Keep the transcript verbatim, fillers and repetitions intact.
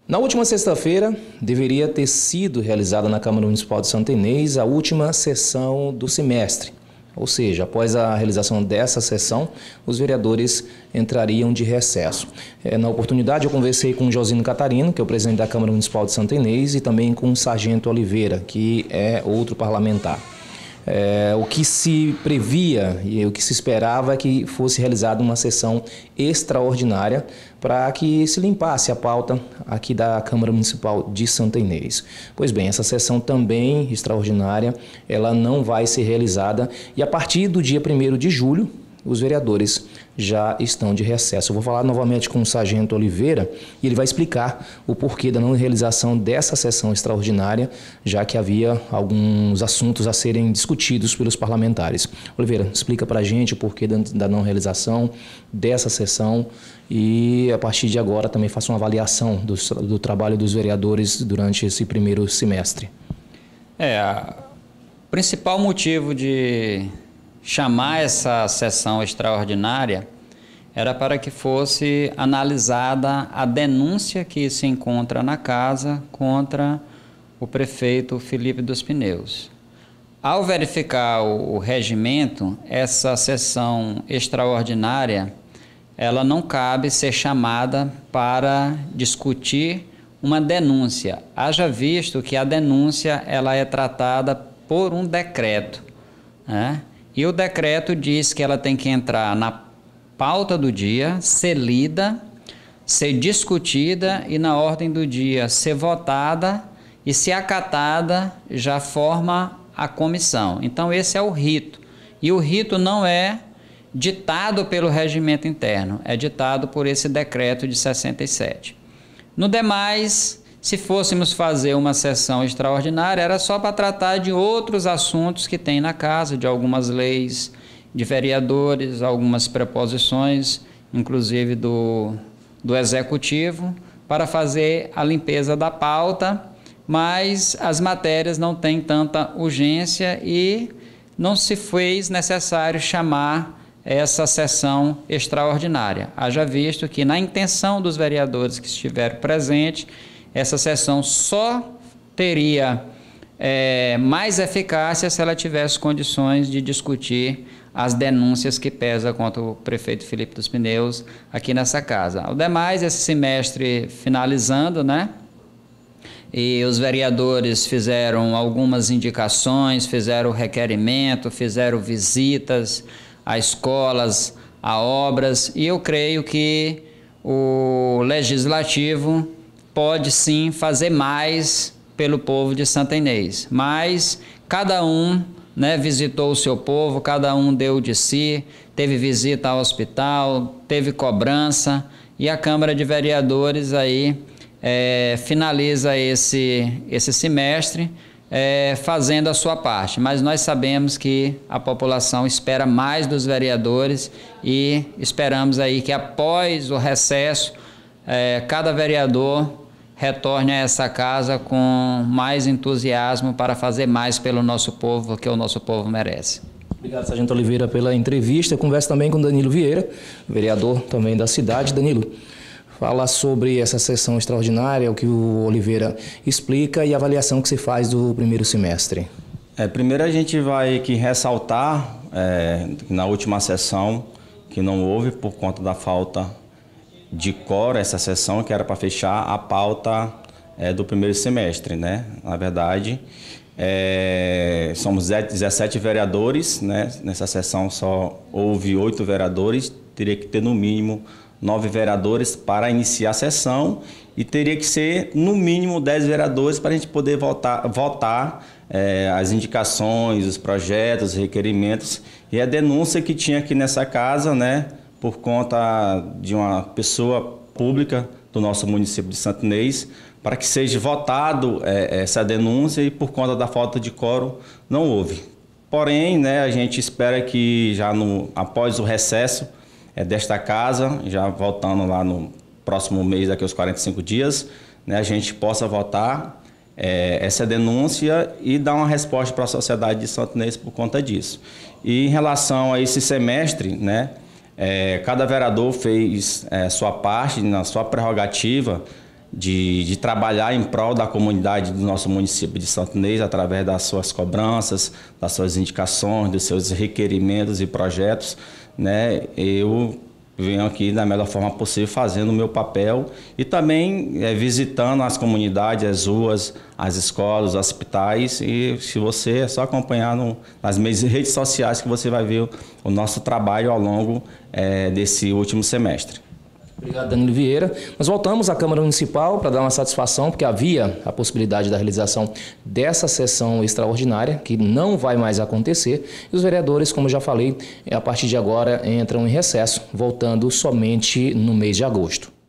Na última sexta-feira, deveria ter sido realizada na Câmara Municipal de Santa Inês a última sessão do semestre. Ou seja, após a realização dessa sessão, os vereadores entrariam de recesso. É, na oportunidade, eu conversei com o Josino Catarino, que é o presidente da Câmara Municipal de Santa Inês, e também com o Sargento Oliveira, que é outro parlamentar. É, o que se previa e o que se esperava é que fosse realizada uma sessão extraordinária para que se limpasse a pauta aqui da Câmara Municipal de Santa Inês. Pois bem, essa sessão também extraordinária, ela não vai ser realizada e a partir do dia primeiro de julho, os vereadores já estão de recesso. Eu vou falar novamente com o Sargento Oliveira e ele vai explicar o porquê da não realização dessa sessão extraordinária, já que havia alguns assuntos a serem discutidos pelos parlamentares. Oliveira, explica para a gente o porquê da não realização dessa sessão e, a partir de agora, também faça uma avaliação do, do trabalho dos vereadores durante esse primeiro semestre. É, o principal motivo de chamar essa sessão extraordinária era para que fosse analisada a denúncia que se encontra na casa contra o prefeito Felipe dos Pneus. Ao verificar o, o regimento, essa sessão extraordinária, ela não cabe ser chamada para discutir uma denúncia. Haja visto que a denúncia ela é tratada por um decreto, né? E o decreto diz que ela tem que entrar na pauta do dia, ser lida, ser discutida e na ordem do dia ser votada e, se acatada, já forma a comissão. Então esse é o rito. E o rito não é ditado pelo regimento interno, é ditado por esse decreto de sessenta e sete. No demais, se fôssemos fazer uma sessão extraordinária, era só para tratar de outros assuntos que tem na casa, de algumas leis de vereadores, algumas preposições, inclusive do, do Executivo, para fazer a limpeza da pauta, mas as matérias não têm tanta urgência e não se fez necessário chamar essa sessão extraordinária. Haja visto que, na intenção dos vereadores que estiveram presentes, essa sessão só teria é, mais eficácia se ela tivesse condições de discutir as denúncias que pesam contra o prefeito Felipe dos Pneus aqui nessa casa. Ao demais, esse semestre finalizando, né? E os vereadores fizeram algumas indicações, fizeram requerimento, fizeram visitas a escolas, a obras, e eu creio que o Legislativo pode sim fazer mais pelo povo de Santa Inês, mas cada um, né, visitou o seu povo, cada um deu de si, teve visita ao hospital, teve cobrança, e a Câmara de Vereadores aí é, finaliza esse, esse semestre é, fazendo a sua parte, mas nós sabemos que a população espera mais dos vereadores e esperamos aí que, após o recesso, é, cada vereador retorne a essa casa com mais entusiasmo para fazer mais pelo nosso povo, que o nosso povo merece. Obrigado, Sargento Oliveira, pela entrevista. Eu converso também com Danilo Vieira, vereador também da cidade. Danilo, fala sobre essa sessão extraordinária, o que o Oliveira explica e a avaliação que se faz do primeiro semestre. É, primeiro a gente vai aqui ressaltar, é, na última sessão, que não houve por conta da falta de quórum essa sessão, que era para fechar a pauta é, do primeiro semestre, né? Na verdade, é, somos dezessete vereadores, né? Nessa sessão só houve oito vereadores, teria que ter no mínimo nove vereadores para iniciar a sessão e teria que ser no mínimo dez vereadores para a gente poder votar, votar é, as indicações, os projetos, os requerimentos e a denúncia que tinha aqui nessa casa, né? Por conta de uma pessoa pública do nosso município de Santa Inês, para que seja votado é, essa denúncia e, por conta da falta de quórum, não houve. Porém, né, a gente espera que já no, após o recesso é, desta casa, já voltando lá no próximo mês, daqui aos quarenta e cinco dias, né, a gente possa votar é, essa denúncia e dar uma resposta para a sociedade de Santa Inês por conta disso. E em relação a esse semestre, né, É, cada vereador fez é, sua parte, na sua prerrogativa, de, de trabalhar em prol da comunidade do nosso município de Santo Inês, através das suas cobranças, das suas indicações, dos seus requerimentos e projetos, né? Eu venho aqui da melhor forma possível fazendo o meu papel e também é, visitando as comunidades, as ruas, as escolas, os hospitais. E se você é só acompanhar no, nas minhas redes sociais que você vai ver o, o nosso trabalho ao longo é, desse último semestre. Obrigado, Danilo Vieira. Nós voltamos à Câmara Municipal para dar uma satisfação, porque havia a possibilidade da realização dessa sessão extraordinária, que não vai mais acontecer, e os vereadores, como já falei, a partir de agora entram em recesso, voltando somente no mês de agosto.